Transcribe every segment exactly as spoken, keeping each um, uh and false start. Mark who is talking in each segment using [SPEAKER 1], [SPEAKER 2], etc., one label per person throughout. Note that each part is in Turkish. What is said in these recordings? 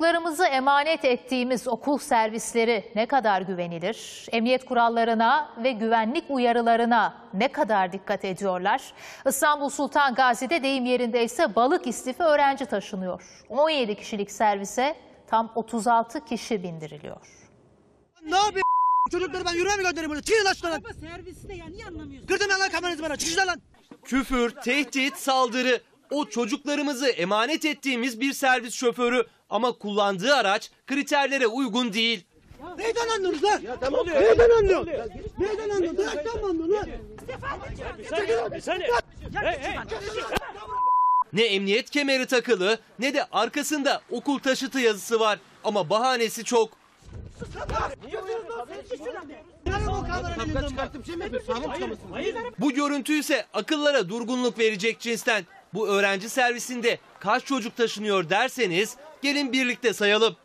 [SPEAKER 1] Çocuklarımızı emanet ettiğimiz okul servisleri ne kadar güvenilir? Emniyet kurallarına ve güvenlik uyarılarına ne kadar dikkat ediyorlar? İstanbul Sultan Gazi'de, deyim yerinde ise balık istifi öğrenci taşınıyor. on yedi kişilik servise tam otuz altı kişi bindiriliyor.
[SPEAKER 2] Ne yapayım? Çocukları ben yürüme mi göndereyim burada? Çıkın lan şuradan.
[SPEAKER 3] Baba serviste ya, niye anlamıyorsun?
[SPEAKER 2] Kırdım ya lan kameranızı bana. Çıkın lan.
[SPEAKER 4] Küfür, tehdit, saldırı. O çocuklarımızı emanet ettiğimiz bir servis şoförü ama kullandığı araç kriterlere uygun değil.
[SPEAKER 2] Neyden anlıyorsunuz lan? Ya tamam. Neyden anlıyorsun? Neyden anlıyorsun? Direkten mi anlıyorsun lan?
[SPEAKER 5] Bir saniye, bir saniye. Hey, hey.
[SPEAKER 4] Ne emniyet kemeri takılı ne de arkasında okul taşıtı yazısı var. Ama bahanesi çok. Bu görüntü ise akıllara durgunluk verecek cinsten. Bu öğrenci servisinde kaç çocuk taşınıyor derseniz gelin birlikte sayalım.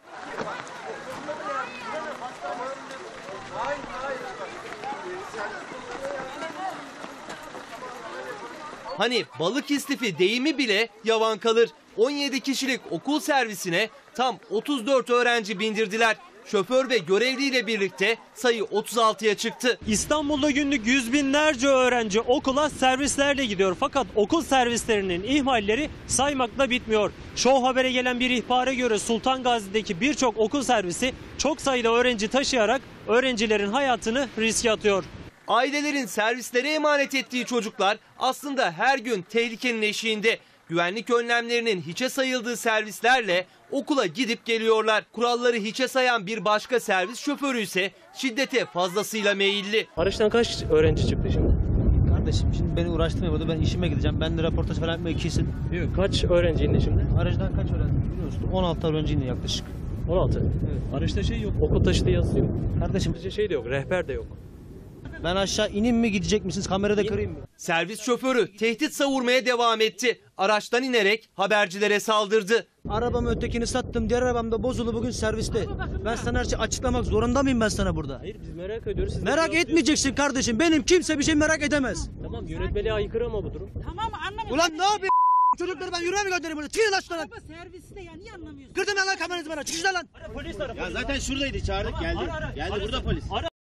[SPEAKER 4] Hani balık istifi deyimi bile yavan kalır. on yedi kişilik okul servisine tam otuz dört öğrenci bindirdiler. Şoför ve görevliyle birlikte sayı otuz altıya çıktı.
[SPEAKER 5] İstanbul'da günlük yüz binlerce öğrenci okula servislerle gidiyor. Fakat okul servislerinin ihmalleri saymakla bitmiyor. Show Haber'e gelen bir ihbara göre Sultan Gazi'deki birçok okul servisi çok sayıda öğrenci taşıyarak öğrencilerin hayatını riske atıyor.
[SPEAKER 4] Ailelerin servislere emanet ettiği çocuklar aslında her gün tehlikenin eşiğinde. Güvenlik önlemlerinin hiçe sayıldığı servislerle okula gidip geliyorlar. Kuralları hiçe sayan bir başka servis şoförü ise şiddete fazlasıyla meyilli.
[SPEAKER 5] Araçtan kaç öğrenci çıktı şimdi?
[SPEAKER 6] Kardeşim şimdi beni uğraştırmıyor burada, ben işime gideceğim. Ben de röportaj falan yapmaya kesin.
[SPEAKER 5] Yok. Kaç öğrenci indi şimdi?
[SPEAKER 6] Aracdan kaç öğrenci biliyorsun? on altı öğrenci indi yaklaşık.
[SPEAKER 5] on altı. Evet. Araçta şey yok. Okul taşıtı yazısı yok.
[SPEAKER 6] Kardeşim
[SPEAKER 5] Şey de yok. Rehber de yok.
[SPEAKER 6] ben aşağı ineyim mi, gidecek misiniz? Kamerada kırayım mı?
[SPEAKER 4] Servis şoförü tehdit savurmaya devam etti. Araçtan inerek habercilere saldırdı.
[SPEAKER 6] Arabamı ötekini sattım, diğer arabam da bozuldu, bugün serviste. Ben sana her şeyi açıklamak zorunda mıyım ben sana burada?
[SPEAKER 5] Hayır, biz merak ediyoruz. Siz
[SPEAKER 6] Merak etmeyeceksin kardeşim. Benim kimse bir şey merak edemez.
[SPEAKER 5] Tamam, yönetmeliğe aykırı ama bu durum.
[SPEAKER 3] Tamam anlamadım.
[SPEAKER 2] Ulan ne yapayım? Çocukları ben yürüme mi göndereyim burada? Çıkın lan şuradan.
[SPEAKER 3] Baba serviste ya, niye anlamıyorsun?
[SPEAKER 2] Kırdım ya lan kameranızı bana. Çıkın lan.
[SPEAKER 5] Polis ara.
[SPEAKER 7] Ya zaten şuradaydı, çağırdık, geldi.
[SPEAKER 5] Ara, ara.
[SPEAKER 7] Geldi
[SPEAKER 5] Ara,
[SPEAKER 7] burada polis.
[SPEAKER 5] Ara